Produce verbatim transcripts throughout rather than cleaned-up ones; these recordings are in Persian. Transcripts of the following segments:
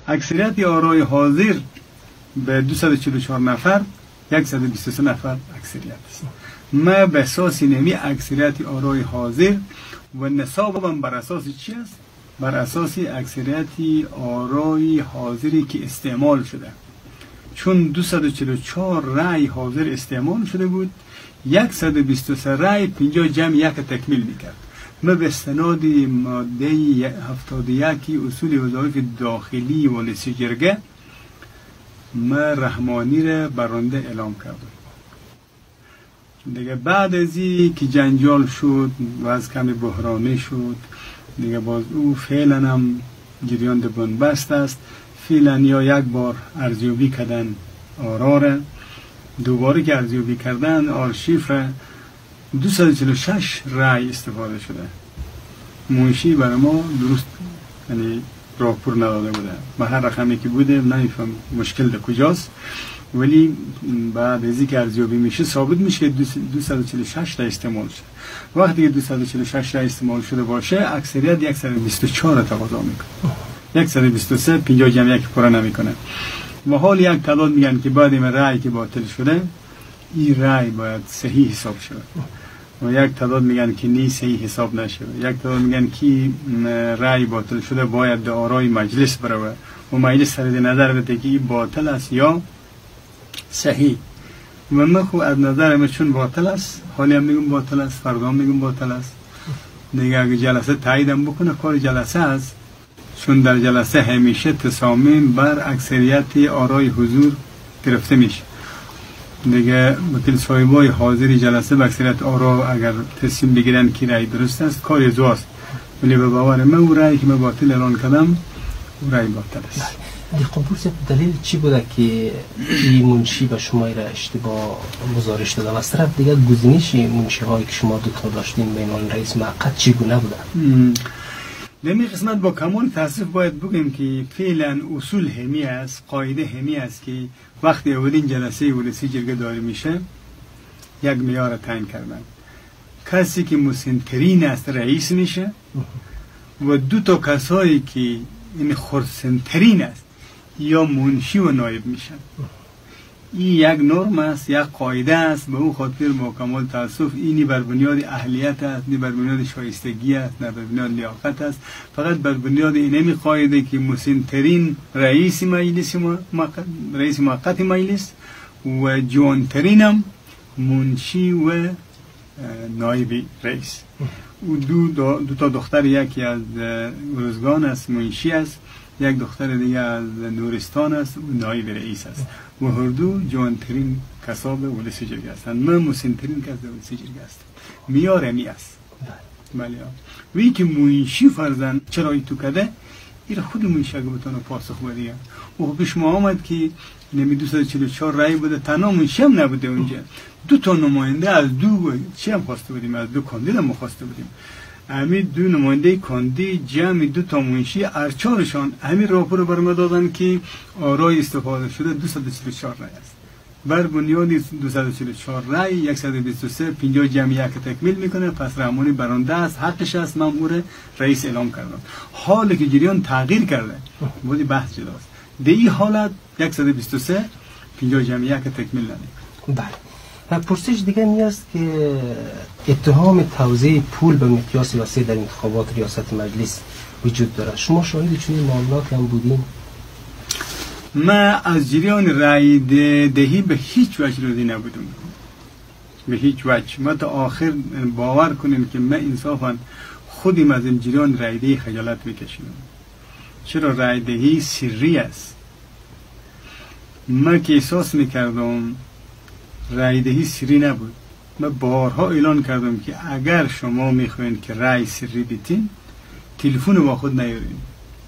اکثریت آرای حاضر به دویست و چهل و چهار نفر صد و بیست و سه نفر اکثریت است. ما به اساس نمی اکثریت آرای حاضر و نصابم بر اساس چی است؟ بر اساس اکثریت آرای حاضری که استعمال شده، چون دویست و چهل و چهار رأی حاضر استعمال شده بود، صد و بیست و سه رأی پنجاه جمع یک تکمیل میکرد. ما به استناد ماده هفتاد و یک اصول وظایف داخلی و لیست جرگه ما رحمانی را برنده اعلام کردم. دیگه بعد از این که جنجال شد و از کمی بحرانی شد دیگه باز او فعلا هم جریان دبن بست است. فعلا یا یک بار ارزیابی کردن آرا را، دوباره که ارزیابی کردن آرشیف را دویست و چهل و شش رأی استفاده شده. منشی برای ما درست یعنی راهپور نداده بوده، به هر رقمی که بوده نمیفهم مشکل در کجاست، ولی بعد از اینکه ارزیابی میشه ثابت میشه که دویست و چهل و شش تا استعمال شده. وقتی که دویست و چهل و شش تا استعمال شده باشه اکثریت صد و بیست و چهار تقاضا میکنه، صد و بیست و سه پنجاه جمع یک پورا نمیکنه. و حال یک تعداد میگن که بعد این رأی که باطل شده این رأی باید صحیح حساب شده و یک تعداد میگن که نی صحیح حساب نشه، یک تعداد میگن که رأی باطل شده باید در آرای مجلس بره و مجلس سر نظر بده که این باطل است یا صحیح. و من خو از نظر من چون باطل است، حالی هم میگم باطل است، فردا هم میگم باطل است دیگه. اگه جلسه تاییدم بکنه کار جلسه است، چون در جلسه همیشه تصامیم بر اکثریت آرای حضور گرفته میشه دیگه. وکیل صاحبای حاضری جلسه به اکثریت آرا اگر تصمیم بگیرن که رأی درست است کار زواست، ولی به باور من او رأی که من باطل اعلان کردم او رأی باطل است. دیقان پرسید دلیل چی بوده که این منشی به شما را اشتباه گزارش داده و از طرف دیگه گزینش منشی هایی که شما دو تا داشتین به عنوان رئیس موقت چگونه بوده؟ در این قسمت با کمال تاسف باید بگیم که فعلا اصول همی است، قاعده همی است که وقتی اولین جلسه ولسی جرگه داری میشه یک معیار تعیین کردن، کسی که مسن‌ترین است رئیس میشه و دو تا کسایی که این خرسندترین است یا منشی و نایب میشن. این یک نرم است، یک قاعده است. به اون خاطر با کمال تاسف اینی بر بنیاد اهلیت است، نه بر بنیاد شایستگی است، نه بر بنیاد لیاقت است، فقط بر بنیاد اینمی قاعده که مسن‌ترین رئیس مجلس موقت رئیس موقت مجلس و جوانترینم منشی و نایب رئیس. او دو, دو, دو تا دختر، یکی از ارزگان است منشی است، یک دختر دیگه از نورستان است و نایب رئیس است و هر دو جوانترین کساب ولسی جرگه هستند. من مسن‌ترین کس در ولسی جرگه هستم. میار می است. بله. وی که منشی فرزن چرا ای تو کده این خود منشی اگه بتونه پاسخ بده. و پیش ما آمد که نمی دویست و چهل و چهار رأی بوده، تنها منشی هم نبوده اونجا، دو تا نماینده از دو چی هم خواسته بودیم، از دو کاندید هم خواسته بودیم. همین دو نماینده کاندید جمع دو تا منشی ارچارشان همین راپور برما دادن که آرای استفاده شده دویست و چهل و چهار رأی است. بر بنیاد دویست و چهل و چهار رأی صد و بیست و سه پنجاه جمع یک تکمیل میکنه. پس رحمانی برنده است، حقش است، مأمور رئیس اعلام کردم. حالی که جریان تغییر کرده بودی بحث جداست. در این حالت صد و بیست و سه پنجاه جمع یک تکمیل نمیکنه. بله. و پرسش دیگه می است که اتهام توزیع پول به مقیاس وسیع در انتخابات ریاست مجلس وجود داره. شما شاهد چنین معاملات هم بودین؟ من از جریان رأی دهی به هیچ وجه راضی نبودم، به هیچ وجه. ما تا آخر باور کنیم که من انصافا خودم از این جریان رأی دهی خجالت میکشیدم. چرا رأی دهی سری است. من که احساس میکردم رأی دهی سری نبود. من بارها اعلان کردم که اگر شما میخواین که رأی سری بیتین تلفن با خود نیارین.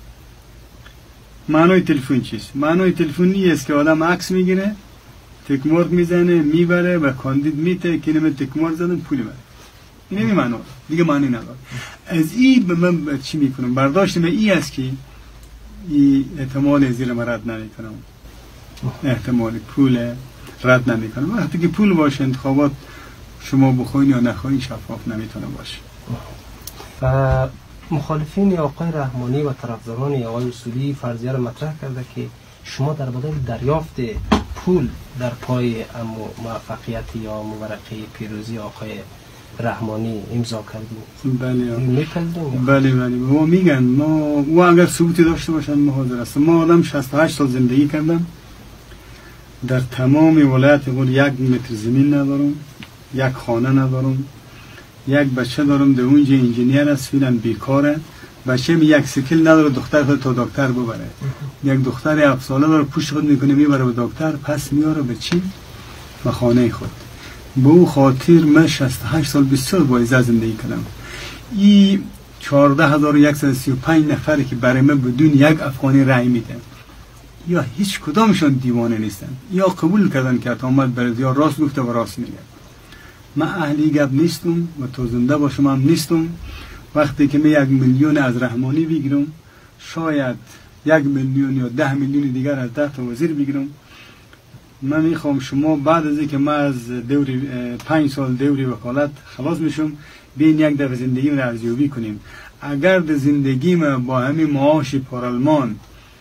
معنای تلفن چیست؟ معنای تلفن نیست که آدم عکس میگیره، تکمارک میزنه، میبره و کاندید میته که نمی تکمارک زدن پول بره. این نمی معنا دیگه معنی نداره. از این به من چی میکنم؟ برداشت من این است که این احتمال زیر من رد نمیکنم. احتمال پول رد نمیکنم. وقتی که پول باشه انتخابات شما بخواین یا نخواین شفاف نمیتونه باشه. و مخالفین آقای رحمانی و طرفداران آقای اصولی فرضیه را مطرح کرده که شما در بدل دریافت پول در پای موفقیت یا مورقه پیروزی آقای رحمانی امضا کردیم. بله می‌پذیرید؟ بله بله ما میگن ما و اگر ثبوتی داشته باشن ما حاضر هستم. ما آدم شصت و هشت سال زندگی کردم در تمام ولایت خود، یک متر زمین ندارم، یک خانه ندارم، یک بچه دارم در اونجا انجینیر است، فعلا بیکاره. بچه می یک سیکل نداره دختر خود تا دکتر ببره. یک دختر هفت ساله داره پوش خود میکنه میبره به دکتر، پس میاره به چی؟ به خانه خود. به او خاطر من شصت و هشت سال بسیار با عزت زندگی کردم. این چهارده هزار و صد و سی و پنج نفری که برای من بدون یک افغانی رأی میدن، یا هیچ کدامشون دیوانه نیستن، یا قبول کردن که اتامت برد، یا راست گفته و راست میگه. من اهلی گپ نیستم و تو زنده باشم هم نیستم. وقتی که من یک میلیون از رحمانی بگیرم، شاید یک میلیون یا ده میلیون دیگر از ده تا وزیر بگیرم. من میخوام شما بعد از اینکه من از دوری پنج سال دوری وکالت خلاص میشم، بین یک دفعه زندگی رو ارزیابی کنیم. اگر در زندگی من با همین معاش پارلمان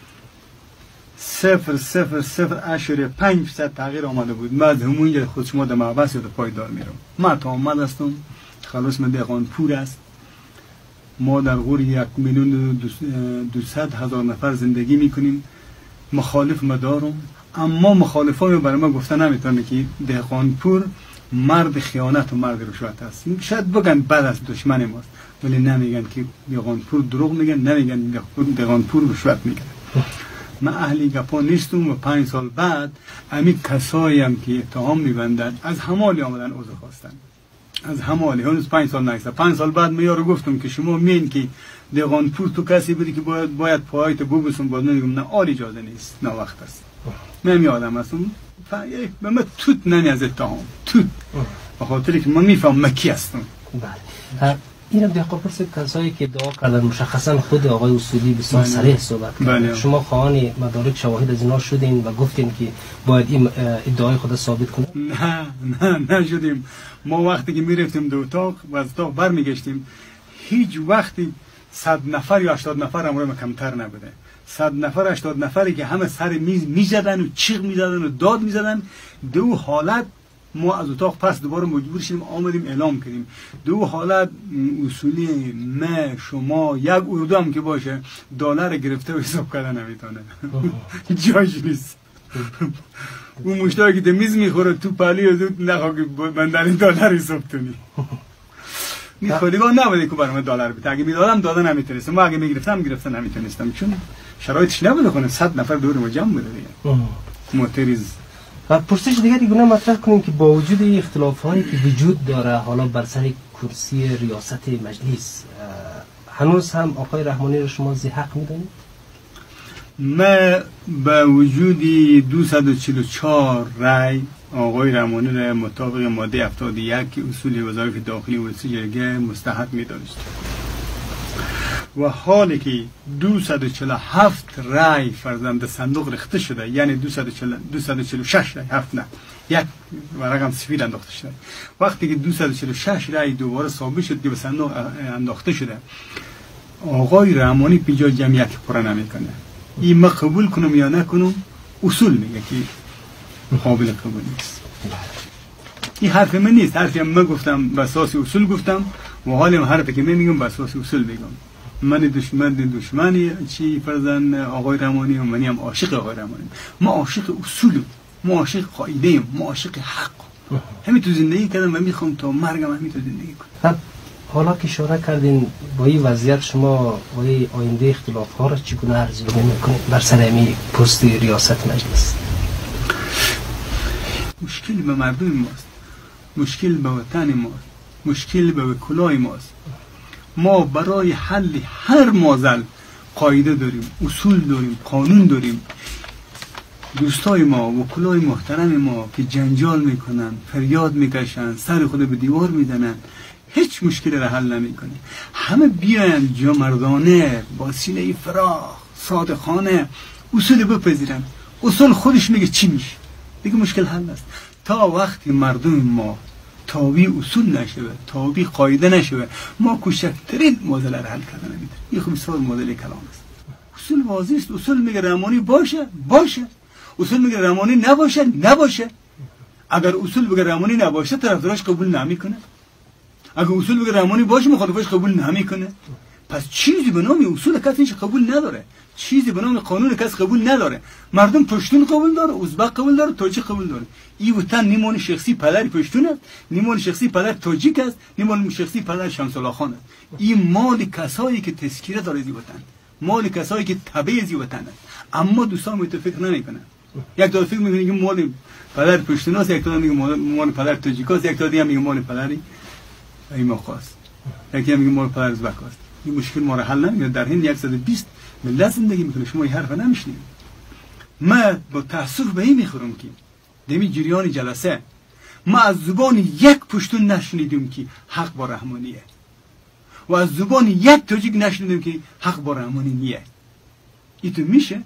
صفر صفر صفر اشاره پنج درصد تغییر آمده بود، من از همونجا خود شما در محبس یا در پایدار میرم. من تا آمد هستم، خلاص من دهقان پور است. ما در غور یک میلیون دویست هزار نفر زندگی میکنیم. مخالف مدارم، اما مخالفان برای ما گفته نمیتونه که دهقانپور مرد خیانت و مرد رشوت است. شاید بگن بعد از دشمن ماست، ولی نمیگن که دهقانپور دروغ میگن، نمیگن دهقانپور رشوت میگن. من اهلی گپا نیستم و پنج سال بعد امی کسایی هم که اتهام میبندن از همالی آمدن عذر خواستن، از همالی. هنوز پنج سال نگذشته. پنج سال بعد من یارو گفتم که شما مین که دهقانپور تو کسی بودی که باید باید پایت ببوسم، باید میگم نه آل اجازه نیست، نه وقت است. من یادم هستم به من توت نمی از اتهام توت، به خاطری که من میفهم مکی هستم. بله این هم دقیقا پرس کسایی که ادعا کردن، مشخصا خود آقای اصولی بسیار صریح صحبت کردن. شما خواهان مدارک شواهد از اینا شدین و گفتین که باید این ادعای خود ثابت کنه؟ نه نه نشدیم. ما وقتی که میرفتیم دو اتاق و از اتاق برمیگشتیم، هیچ وقتی صد نفر یا هشتاد نفر امروز ما کمتر نبوده. صد نفر هشتاد نفری که همه سر میز میزدن و چیغ میزدن و داد میزدن. دو حالت ما از اتاق پس دوباره مجبور شدیم آمدیم اعلام کردیم. دو حالت اصولی ما شما یک اردو هم که باشه دلار گرفته و حساب کردن نمیتونه. جایش نیست. اون مشتاقی که میز میخوره تو پلی و زود نخواه که بندن دلار حساب کنی. میخوادیگاه نبوده که برای دلار بیده. اگه میدادم دادن نمیتونستم، ما اگه میگرفتم گرفتن نمیتونستم، چون شرایطش نبوده کنه. صد نفر دور ما جمع بوده دیگه. معترض. و پرسش دیگه دیگه مطرح کنیم که با وجود اختلاف هایی که وجود داره حالا بر سر کرسی ریاست مجلس، هنوز هم آقای رحمانی رو شما ذی حق میدونید؟ من با وجود دویست و چهل و چهار رای آقای رحمانی را مطابق ماده هفتاد و یک اصول وظایف داخلی و جرگه مستحق می‌دانست و حالی که دویست و چهل و هفت رای فرزند صندوق ریخته شده، یعنی دویست و چهل و شش رای، هفت نه یک رقم سفید انداخته شده. وقتی که دویست و چهل و شش رای دوباره ثابت شد که به صندوق انداخته شده، آقای رحمانی پیجا جمعیت پره نمیکنه. این ما قبول کنم یا نکنم اصول میگه که قابل قبول نیست. این حرف من نیست، حرفی من گفتم به اساس اصول گفتم و حالی هم حرفی که من میگم به اساس اصول میگم. من دشمن دشمنی چی فرزن آقای رحمانی هم، منی هم عاشق آقای رحمانی. ما عاشق اصولم، ما عاشق قاعده، ما عاشق حق. همین تو زندگی کردم و میخوام تا مرگم همین تو زندگی کنم. حالا که اشاره کردین با این وضعیت شما با این آینده اختلاف ها را چگونه ارزیابی میکنید بر سر همین پست ریاست مجلس؟ مشکل به مردم ماست، مشکل به وطن ماست، مشکل به کلاه ماست. ما برای حل هر معضل قاعده داریم، اصول داریم، قانون داریم. دوستای ما و کلاه محترم ما که جنجال میکنن، فریاد میکشن، سر خود به دیوار میزنن، هیچ مشکلی را حل نمیکنه. همه بیاین جا مردانه با سینه فراخ صادقانه اصول بپذیرن. اصول خودش میگه چی میشه، دیگه مشکل حل است. تا وقتی مردم ما تابع اصول نشوه، تابع قاعده نشوه، ما کوچکترین معضله را حل کردن نمیتونیم. این خب مثال معضله کلام است. اصول واضح است. اصول میگه رحمانی باشه باشه، اصول میگه رحمانی نباشه نباشه. اگر اصول بگه رحمانی نباشه طرفدارش قبول نمیکنه، اگر اصول بگه رحمانی باشه مخالفش قبول نمیکنه. پس چیزی به نام اصول کسی قبول نداره، چیزی به نام قانون کسی قبول نداره. مردم پشتون قبول داره، ازبک قبول داره، تاجیک قبول داره. این وطن نیمون شخصی پدر پشتون است، نیمون شخصی پدر تاجیک است، نیمون شخصی پدر شمس الله خان است. این مال کسایی که تذکیره داره از وطن، مال کسایی که تبع از وطن است. اما دوستان متفق نمیکنن. یک تا فکر میکنه که مال پدر پشتون است، یک تا میگه مال پدر تاجیک است، یک تا دیگه میگه مال پدر ایماق است، یکی میگه مال پدر ازبک است. این مشکل ما را حل نمیکنه. در هند صد و بیست ملت زندگی میکنه، شما این حرف نمیشنید. ما با تاسف به این میخورم که دمی جریان جلسه ما از زبان یک پشتون نشنیدیم که حق با رحمانیه و از زبان یک تاجیک نشنیدیم که حق با رحمانی نیه. این تو میشه؟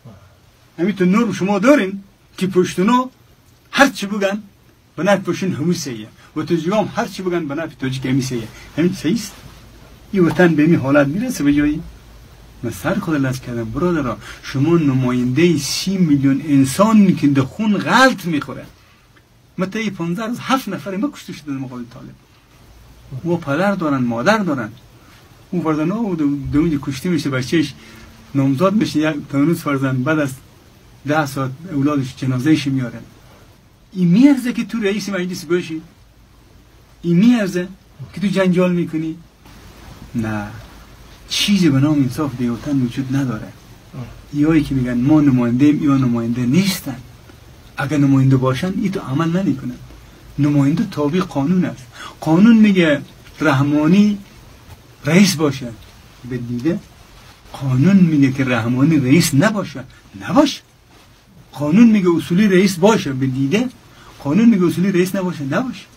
همین تو نور شما دارین که پشتونا هر چی بگن به نفع پشتون همون سیه و تاجیکام هر چی بگن به نفع تاجیک همین سیه. همین سیست. این وطن به این حالت میرسه به جایی. من سر خود لز کردم برادرها، شما نماینده سی میلیون انسانی که در خون غلط میخوره. من تا پانزده روز هفت نفر ما کشته شده در مقابل طالب. و پدر دارن، مادر دارن. اون فرزند ها در اونجا کشته میشه، بچهش نامزاد میشه، یک تانوز فرزند بعد از ده ساعت اولادش جنازهش میارن. این میارزه که تو رئیس مجلس باشی؟ این میارزه که تو جنجال میکنی؟ نه، چیزی به نام انصاف در وطن وجود نداره. یایی که میگن ما نماینده ایم یا نماینده نیستن. اگر نماینده باشن این تو عمل نمیکنن. نماینده تابع قانون است. قانون میگه رحمانی رئیس باشه، به دیده قانون میگه که رحمانی رئیس نباشه، نباشه. قانون میگه اصولی رئیس باشه، به دیده قانون میگه اصولی رئیس نباشه، نباشه.